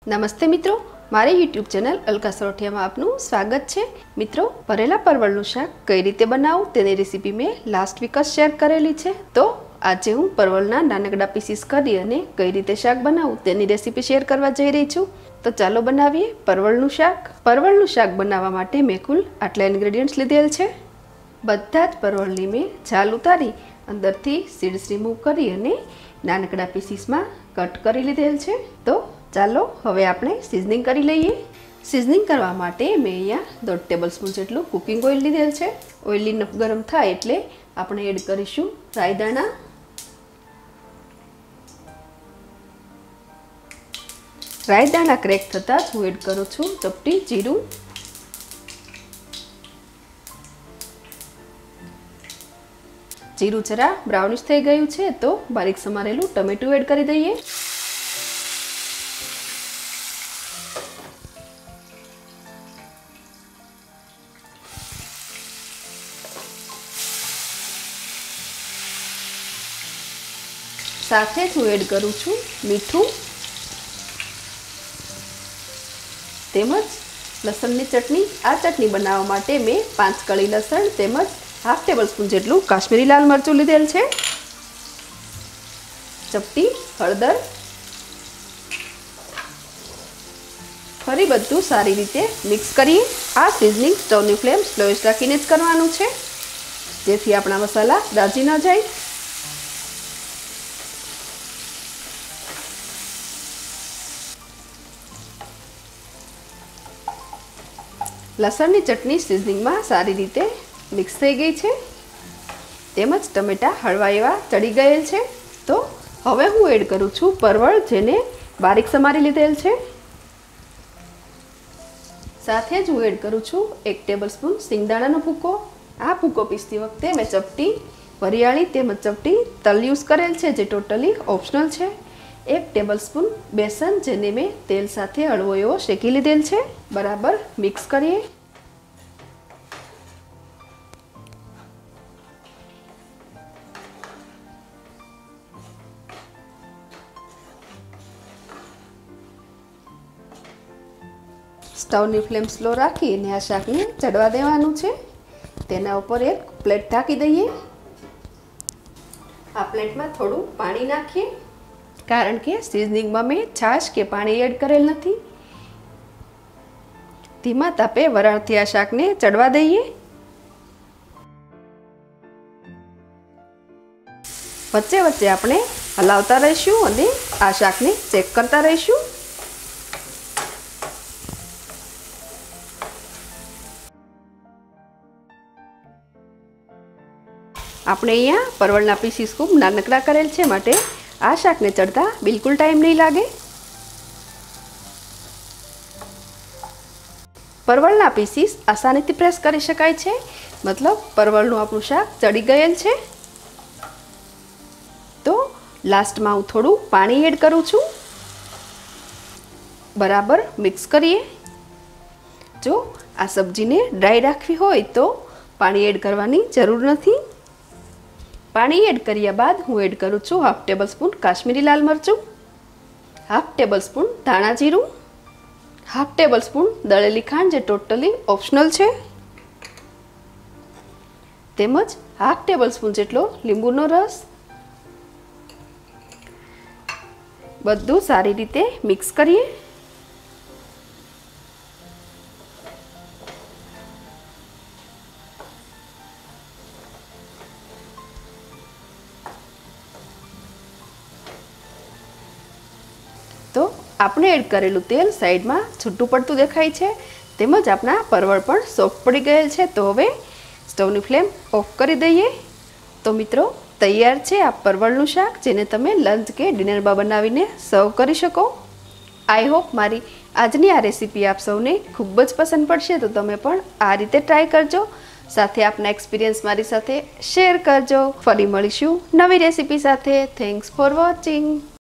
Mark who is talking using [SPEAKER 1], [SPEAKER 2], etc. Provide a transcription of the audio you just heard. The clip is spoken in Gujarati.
[SPEAKER 1] નમસ્તે મિત્રો, મારી YouTube ચેનલ અલકા સોરઠિયામાં આપનું સ્વાગત છે। મિત્રો, ભરેલા પરવળનું શાક કઈ રીતે બનાવવું તેની રેસીપી મેં લાસ્ટ વીક જ શેર કરેલી છે। તો આજે હું પરવળના નાનકડા પીસીસ કરી અને કઈ રીતે શાક બનાવવું તેની રેસીપી શેર કરવા જઈ રહી છું। તો ચાલો બનાવીએ પરવળનું શાક। પરવળનું શાક બનાવવા માટે મેં કુલ આટલા ઇન્ગ્રેડિયન્ટ્સ લીધેલ છે। બધા જ પરવળની મેં છાલ ઉતારી અંદરથી સીડ્સ રિમૂવ કરી અને નાનકડા પીસીસમાં કટ કરી લીધેલ છે। તો ચાલો હવે આપણે સીઝનિંગ કરી લઈએ। સીઝનિંગ કરવા માટે મેં અહીંયા 1.5 ટેબલસ્પૂન જેટલું કુકિંગ ઓઇલ લીધેલ છે। ઓઇલ ઇનફ ગરમ થાય એટલે આપણે એડ કરીશું રાઈ દાણા, રાઈ દાણા ક્રેક થતાં જ હું એડ કરું છું ચપટી જીરું, જીરું જરા બ્રાઉનિશ થઈ ગયું છે તો બારીક સમારેલું ટમેટું એડ કરી દઈએ। સાથે જ હું એડ કરું છું મીઠું તેમજ લસણની ચટણી। આ ચટણી બનાવવા માટે મેં 5 કળી લસણ તેમજ 1/2 ટેબલસ્પૂન જેટલું કાશ્મીરી લાલ મરચું લીધેલ છે। ચપટી હળદર, ફરી બધું સારી રીતે મિક્સ કરીએ। આ સિઝનિંગ સ્ટવની ફ્લેમ સ્લોએસ્ટ રાખીને જ કરવાનું છે જેથી આપણા મસાલા દાજી ન જાય। લસણની ચટણી સિઝનિંગમાં સારી રીતે મિક્સ થઈ ગઈ છે તેમજ ટમેટા હળવા એવા ચડી ગયેલ છે। તો હવે હું એડ કરું છું પરવળ જેને બારીક સમારી લીધેલ છે। સાથે જ હું એડ કરું છું 1 ટેબલસ્પૂન સિંગદાણાનો ભૂકો। આ ભૂકો પીસતી વખતે મેં ચપટી વરિયાળી તેમજ ચપટી તલ યુઝ કરેલ છે જે ટોટલી ઓપ્શનલ છે। 1 ટેબલસ્પૂન બેસન જેને મેં તેલ સાથે હળવો એવો શેકી લીધેલ છે। બરાબર મિક્સ કરીએ। સ્ટવની ફ્લેમ સ્લો રાખી અને આ શાકને ચડવા દેવાનું છે। તેના ઉપર એક પ્લેટ ઢાંકી દઈએ। આ પ્લેટમાં થોડું પાણી નાખીએ કારણ કે સિઝનિંગમાં મેં છાશ કે પાણી એડ કરેલ નથી। ધીમા તાપે વરાળથી આ શાકને ચડવા દઈએ। વચ્ચે વચ્ચે આપણે હલાવતા રહીશું અને આ શાકને ચેક કરતા રહીશું। આપણે અહીંયા પરવળના પીસીસ ખૂબ નાનકડા કરેલ છે માટે આ શાકને ચડતા બિલકુલ ટાઈમ નહીં લાગે। પરવળના પીસીસ આસાનીથી પ્રેસ કરી શકાય છે, મતલબ પરવળનું આપણું શાક ચડી ગયેલ છે। તો લાસ્ટમાં હું થોડું પાણી એડ કરું છું। બરાબર મિક્સ કરીએ। જો આ સબ્જીને ડ્રાય રાખવી હોય તો પાણી એડ કરવાની જરૂર નથી। પાણી એડ કર્યા બાદ હું એડ કરું છું 1/2 ટેબલસ્પૂન કાશ્મીરી લાલ મરચું, 1/2 ટેબલસ્પૂન ધાણા જીરું, 1/2 ટેબલસ્પૂન દળેલી ખાંડ જે ટોટલી ઓપ્શનલ છે, તેમજ 1/2 ટેબલસ્પૂન જેટલો લીંબુનો રસ। બધું સારી રીતે મિક્સ કરીએ। તો આપણે એડ કરેલું તેલ સાઈડમાં છૂટું પડતું દેખાય છે તેમજ આપણા પરવળ પણ સોફ્ટ પડી ગયેલ છે। તો હવે સ્ટવની ફ્લેમ ઓફ કરી દઈએ। તો મિત્રો તૈયાર છે આ પરવળનું શાક જેને તમે લંચ કે ડિનરમાં બનાવીને સર્વ કરી શકો। આઈ હોપ મારી આજની આ રેસીપી આપ સૌને ખૂબ જ પસંદ પડશે। તો તમે પણ આ રીતે ટ્રાય કરજો, સાથે આપના એક્સપિરિયન્સ મારી સાથે શેર કરજો। ફરી મળીશું નવી રેસીપી સાથે। Thanks for watching.